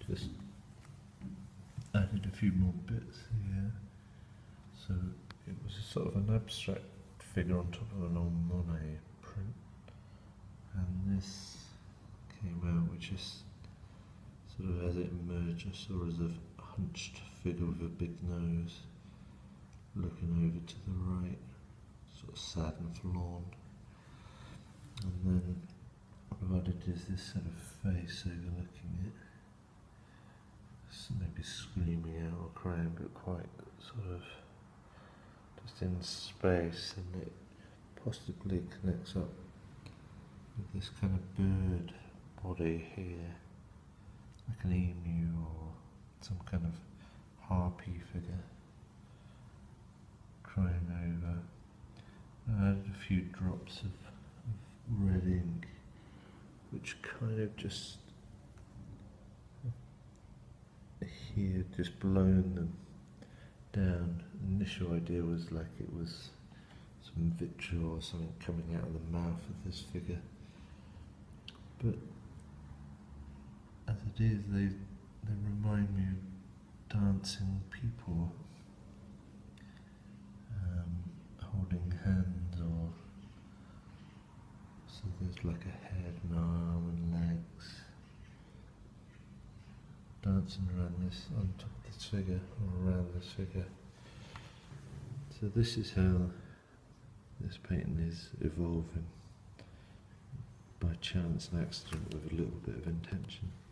just added a few more bits here. So it was a sort of an abstract figure on top of an old Monet print, and this came out, which is sort of as it emerged, sort of a hunched figure with a big nose, looking over to the right, sort of sad and forlorn. And then what I did is this sort of face overlooking it, maybe screaming out or crying, but quite sort of just in space, and it possibly connects up with this kind of bird body here, like an emu or some kind of harpy figure crying over. I added a few drops of red ink, which kind of just here just blown them down. The initial idea was like it was some vitriol or something coming out of the mouth of this figure, but as it is, they remind me of dancing people, holding hands, or so there's like a head and arm and legs dancing around this, on top of this figure, or around this figure. So this is how this painting is evolving, by chance and accident with a little bit of intention.